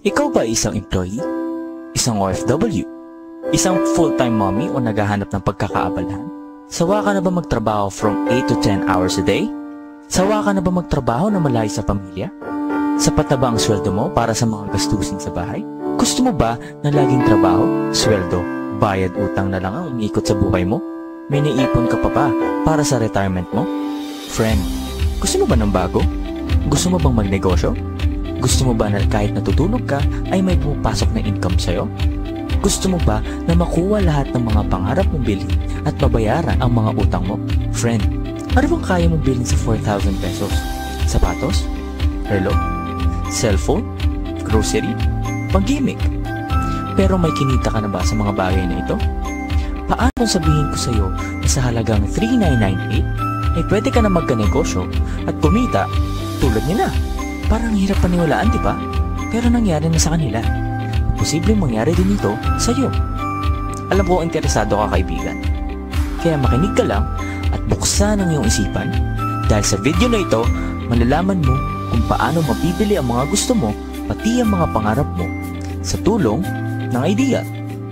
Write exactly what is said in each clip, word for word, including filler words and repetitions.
Ikaw ba isang employee? Isang O F W? Isang full-time mommy o naghahanap ng pagkakaabalahan? Sawa ka na ba magtrabaho from eight to ten hours a day? Sawa ka na ba magtrabaho na malayo sa pamilya? Sapat na ba ang sweldo mo para sa mga gastusin sa bahay? Gusto mo ba na laging trabaho, sweldo, bayad utang na lang ang umiikot sa buhay mo? May naipon ka pa ba para sa retirement mo? Friend, gusto mo ba ng bago? Gusto mo bang magnegosyo? Gusto mo ba na kahit natutulog ka ay may pumapasok na income sa'yo? Gusto mo ba na makuha lahat ng mga pangarap mong bilhin at mabayaran ang mga utang mo? Friend, ano bang kaya mong bilhin sa four thousand pesos? Sapatos? Relo? Cellphone? Grocery? Pag-gimmick? Pero may kinita ka na ba sa mga bagay na ito? Paano kung sabihin ko sa'yo na sa halagang three nine nine eight ay pwede ka na magkanegosyo at kumita tulad nila? Parang hirap paniwalaan, di ba? Pero nangyari na sa kanila. Posibleng mangyari din ito sa iyo. Alam ko interesado ka, kaibigan. Kaya makinig ka lang at buksan ang iyong isipan dahil sa video na ito, malalaman mo kung paano mabibili ang mga gusto mo pati ang mga pangarap mo sa tulong ng idea.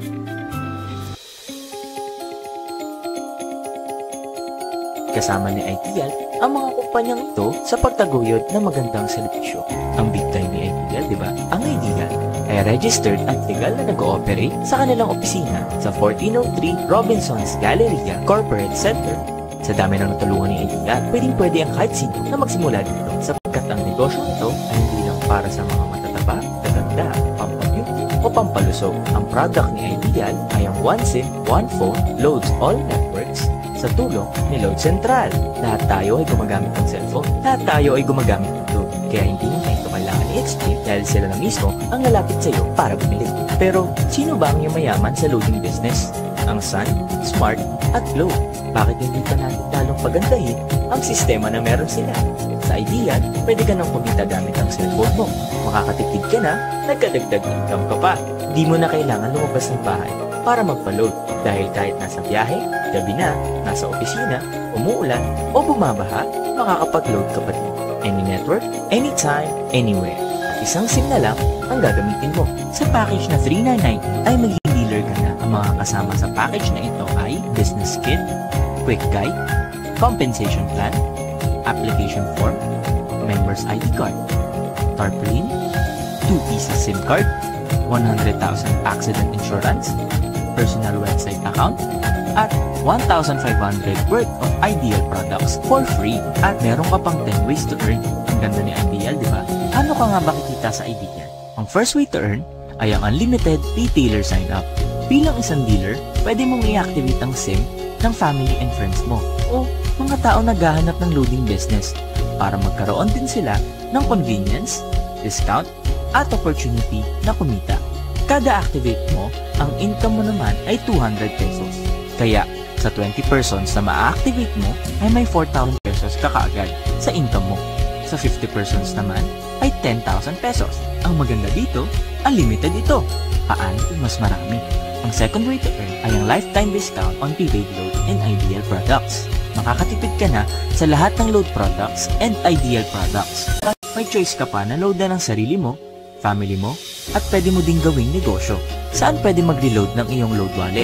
Kasama ni Ideal ang mga kumpanyang ito sa pagtaguyod ng magandang serbisyo. Ang big time ni Ideal, di ba? Ang Ideal ay registered at legal na nag-ooperate sa kanilang opisina sa fourteen oh three Robinson's Galleria Corporate Center. Sa dami ng natulungan ni Ideal, pwedeng pwede ang kahit sino na magsimula dito sapagkat ang negosyo nito ay hindi lang para sa mga matataba, tatanda, pampabeauty o pampalusog. Ang product ni Ideal ay ang One SIM, One Phone, Loads All Networks sa tulong ni Load Central. Lahat tayo ay gumagamit ng cellphone. Lahat tayo ay gumagamit ng load. Kaya hindi mo na ito kailangan i-explain dahil sila na mismo ang lalapit sa iyo para bumili. Pero sino ba ang yumayaman sa loading business? Ang Sun, Smart at Glow. Bakit hindi pa natin lalong pagandahin ang sistema na meron sila? Sa Ideal, pwede ka nang kumita gamit ang cellphone mo. Makakatipid ka na, nagkadagdag income ka pa. Di mo na kailangan lumabas ng bahay para magpa-load dahil kahit nasa biyahe, gabi na, nasa opisina, umuulan o bumabaha, makakapag-load ka pa din. Any network, anytime, anywhere. At isang SIM na lang ang gagamitin mo. Sa package na three nine nine ay maging dealer ka na. Ang mga kasama sa package na ito ay Business Kit, Quick Guide, Compensation Plan, Application Form, Member's I D Card, Tarpaulin, two pieces SIM card, one hundred thousand accident insurance, personal website account, at one thousand five hundred worth of Ideal products for free. At meron ka pang ten ways to earn. Ang ganda ni Ideal, di ba? Ano ka nga ba kikita sa Ideal? Ang first way to earn ay ang unlimited retailer sign-up. Bilang isang dealer, pwede mong i-activate ang SIM ng family and friends mo o mga tao naghahanap ng loading business para magkaroon din sila ng convenience, discount, at opportunity na kumita. Kada activate mo, ang income mo naman ay two hundred pesos. Kaya, sa twenty persons na ma-activate mo, ay may four thousand pesos ka kaagad sa income mo. Sa fifty persons naman, ay ten thousand pesos. Ang maganda dito, unlimited ito. Paano kung mas marami? Ang second way to earn ay ang lifetime discount on prepaid load and Ideal products. Makakatipid ka na sa lahat ng load products and Ideal products. May choice ka pa na load na ng sarili mo, family mo, at pwede mo ding gawing negosyo. Saan pwede mag-reload ng iyong load wallet?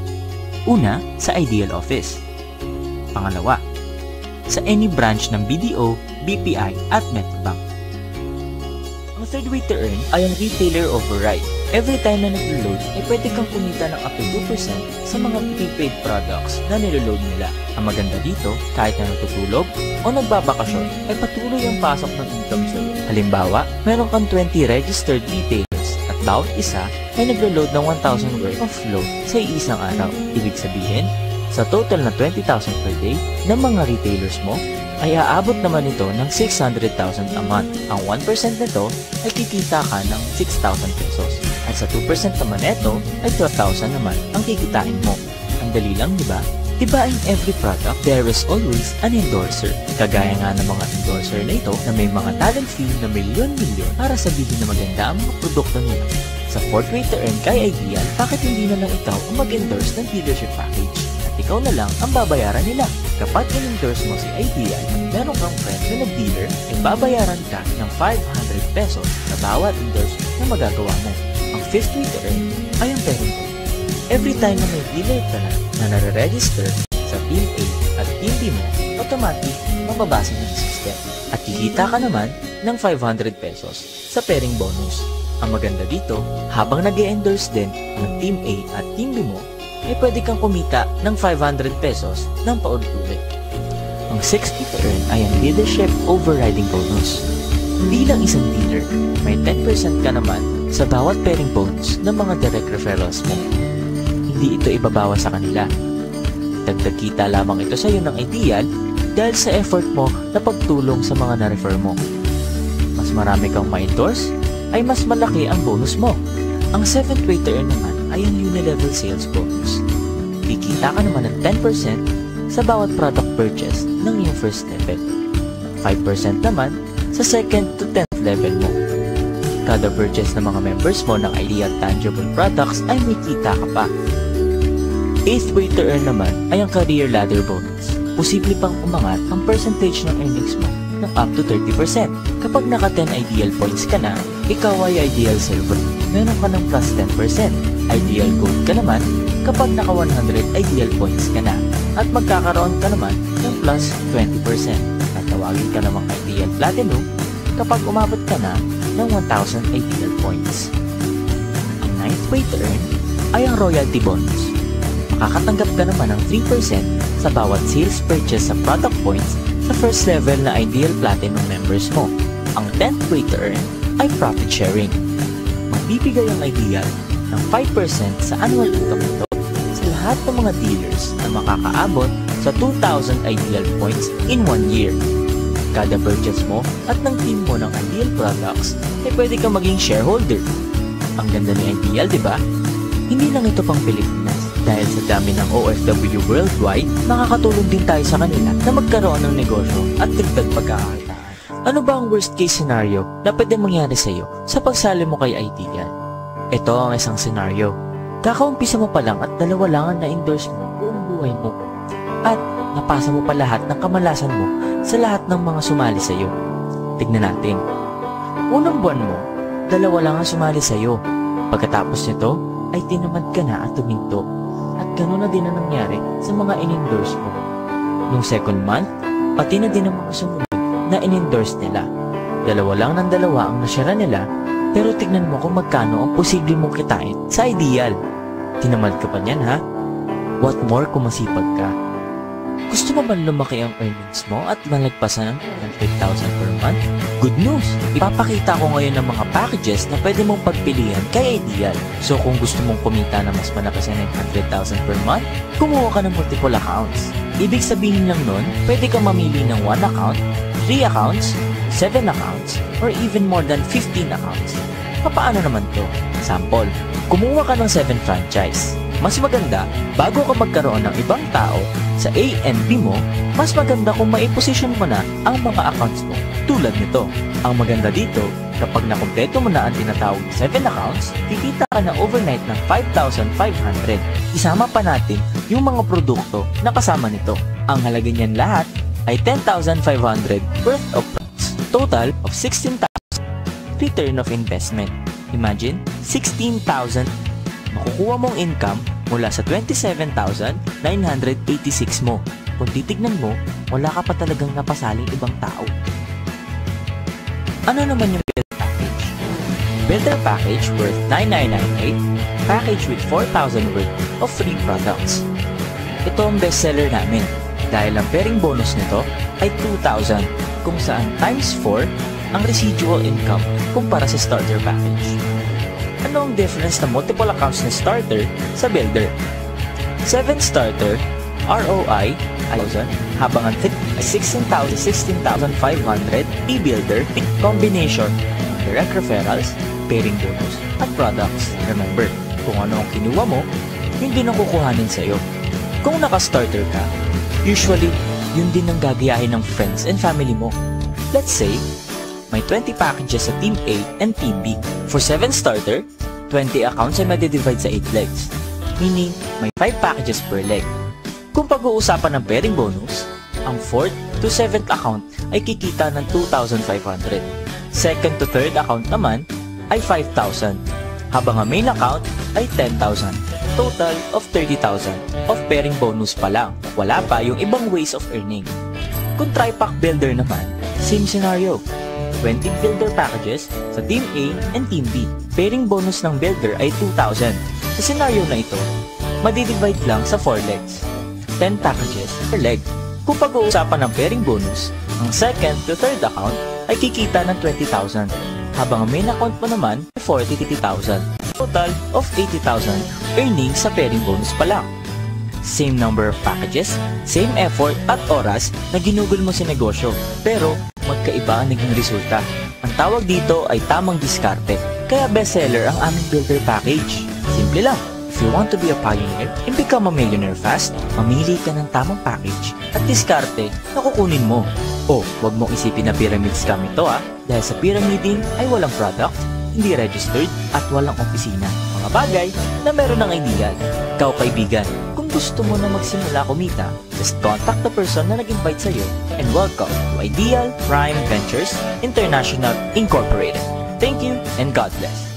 Una, sa Ideal Office. Pangalawa, sa any branch ng B D O, B P I at Metrobank. Ang third way to earn ay ang retailer override. Every time na nag-reload, ay pwede kang kumita ng up to two percent sa mga prepaid products na nireload nila. Ang maganda dito, kahit na natutulog o nagbabakasyon, ay patuloy ang pasok ng income sa iyo. Halimbawa, meron kang twenty registered retailers at bawat isa ay naglo-load ng one thousand worth of load sa iisang araw. Ibig sabihin, sa total na twenty thousand per day ng mga retailers mo, ay aabot naman ito ng six hundred thousand a month. Ang one percent nito ay kikita ka ng six thousand pesos. At sa two percent naman ito ay twelve thousand naman ang kikitain mo. Ang dali lang, di ba? Diba in every product, there is always an endorser. Kagaya nga ng mga endorser na ito na may mga talent fee na milyon-milyon para sabihin na maganda ang mga produkto nila. Sa fourth way to earn kay Ideal, bakit hindi na lang ikaw ang mag-endorse ng dealership package? At ikaw na lang ang babayaran nila. Kapag in-endorse mo si Ideal at meron kang friend na nag-dealer, ay babayaran ka ng five hundred pesos na bawat endorsement. na magagawa mo. Ang fifth way to earn ay ang pairing bonus. Every time na may dealer ka na na nare-register sa Team A at Team B mo, automatic mababasa ng system. At kikita ka naman ng five hundred pesos sa pairing bonus. Ang maganda dito, habang nag-e-endorse din ng Team A at Team B mo, ay pwede kang kumita ng five hundred pesos ng paulit-ulit. Ang sixth way to earn ay ang leadership overriding bonus. Bilang isang dealer, may ten percent ka naman sa bawat pairing bonus ng mga direct referrals mo. Hindi ito ibabawas sa kanila. Dagdag kita lamang ito sa iyo ng ideal dahil sa effort mo na pagtulong sa mga na-refer mo. Mas marami kang ma-endorse, ay mas malaki ang bonus mo. Ang seventh way to earn naman ay ang unilevel sales bonus. Kikita ka naman ng ten percent sa bawat product purchase ng iyong first level. five percent naman sa second to tenth level mo. Kada purchase ng mga members mo ng ideal tangible products ay may kita ka pa. eighth way to earn naman ay ang career ladder bonus. Posible pang umangat ang percentage ng earnings mo ng up to thirty percent. Kapag naka ten ideal points ka na, ikaw ay ideal silver. Meron ka ng plus ten percent. Ideal gold ka naman kapag naka one hundred ideal points ka na. At magkakaroon ka naman ng plus twenty percent. At tawagin ka namang ideal platinum kapag umabot ka na ng one thousand ideal points. Ang ninth way to earn ay ang royalty bonus. Makakatanggap ka naman ng three percent sa bawat sales purchase sa product points sa first level na ideal platinum members mo. Ang tenth way to earn ay profit sharing. Magbibigay ang ideal ng five percent sa annual income nito sa lahat ng mga dealers na makakaabot sa two thousand ideal points in one year. Kada purchase mo at ng team mo ng ideal products ay pwede kang maging shareholder. Ang ganda ni Ideal, di ba? Hindi lang ito pang Pilipinas. Dahil sa dami ng O F W worldwide, makakatulong din tayo sa kanila na magkaroon ng negosyo at dagdag pagkakakitaan. Ano ba ang worst case scenario na pwede mangyari sa iyo sa pagsali mo kay Ideal? Ito ang isang scenario. Kakaumpisa mo pa lang at dalawa lang ang na-endorse mo buong buhay mo. At napasa mo pa lahat ng kamalasan mo sa lahat ng mga sumali sa iyo. Tignan natin. Unang buwan mo, dalawa lang ang sumali sa iyo. Pagkatapos nito, ay tinamad ka na at tuminto. At gano'n na din ang nangyari sa mga in-endorse mo. Nung second month, pati na din ang mga sumunod na in-endorse nila. Dalawa lang ng dalawa ang nasyara nila, pero tignan mo kung magkano ang posible mong kitain sa Ideal. Tinamad ka pa niyan, ha? What more kung masipag ka? Gusto mo ba lumaki ang earnings mo at malagpasan ng one hundred thousand per month? Good news! Ipapakita ko ngayon ng mga packages na pwede mong pagpilian kay Ideal. So kung gusto mong kumita na mas malaki sa nine hundred thousand per month, kumuha ka ng multiple accounts. Ibig sabihin lang nun, pwede kang mamili ng one account, three accounts, seven accounts, or even more than fifteen accounts. Paano naman to? Sample, kumuha ka ng seven franchise. Mas maganda, bago ka magkaroon ng ibang tao sa A and B mo, mas maganda kung maiposition mo na ang mga accounts mo tulad nito. Ang maganda dito, kapag nakumpleto mo na ang tinatawag na seven accounts, kikita ka na overnight ng five thousand five hundred. Isama pa natin yung mga produkto na kasama nito. Ang halaga niyan lahat ay ten thousand five hundred worth of products. Total of sixteen thousand return of investment. Imagine, sixteen thousand makukuha mong income mula sa twenty-seven thousand nine hundred eighty-six mo. Kung titignan mo, wala ka pa talagang napasaling ibang tao. Ano naman yung Builder Package? Builder Package worth nine thousand nine hundred ninety-eight, package with four thousand worth of free products. Ito ang bestseller namin dahil ang pairing bonus nito ay two thousand kung saan times four ang residual income kumpara sa starter package. Ano ang difference ng multiple accounts na starter sa builder? seven starter, R O I, one thousand, habang ang tip ay sixteen thousand, sixteen thousand five hundred, e-builder, combination, direct referrals, pairing bonus, at products. Remember, kung ano ang kinuha mo, yun din ang kukuhanin sa'yo. Kung naka-starter ka, usually, yun din ang gagayahin ng friends and family mo. Let's say, may twenty packages sa Team A and Team B. For seven starter, twenty accounts ay madidivide sa eight legs. Meaning, may five packages per leg. Kung pag-uusapan ng pairing bonus, ang fourth to seventh account ay kikita ng two thousand five hundred. Second to third account naman, ay five thousand, habang ang main account ay ten thousand. Total of thirty thousand of pairing bonus pa lang, wala pa yung ibang ways of earning. Kung tri-pack builder naman, same scenario. twenty builder packages sa Team A and Team B. Pairing bonus ng builder ay two thousand. Sa scenario na ito, madidivide lang sa four legs. ten packages per leg. Kung pag-uusapan ng pairing bonus, ang second to third account ay kikita ng twenty thousand, habang ang main account mo naman ay forty thousand. Total of eighty thousand earnings sa pairing bonus pa lang. Same number of packages, same effort at oras na ginugol mo sa negosyo, pero magkaiba ang naging resulta. Ang tawag dito ay tamang diskarte, kaya bestseller ang aming builder package. Simple lang. If you want to be a pioneer and become a millionaire fast, mamili ka ng tamang package at diskarte na kukunin mo. O, wag mong isipin na pyramid scam ito ah, dahil sa pyramiding ay walang product, hindi registered at walang opisina. Mga bagay na meron ng ideal. Ikaw kaibigan, kung gusto mo na magsimula kumita, just contact the person na nag-invite sa'yo and welcome to Ideal Prime Ventures International Incorporated. Thank you and God bless.